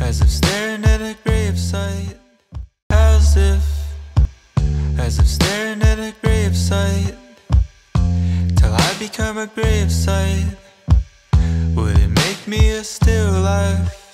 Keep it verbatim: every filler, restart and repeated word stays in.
as if staring at a gravesite. As if, as if staring at a gravesite, till I become a gravesite. Would it make me a still life?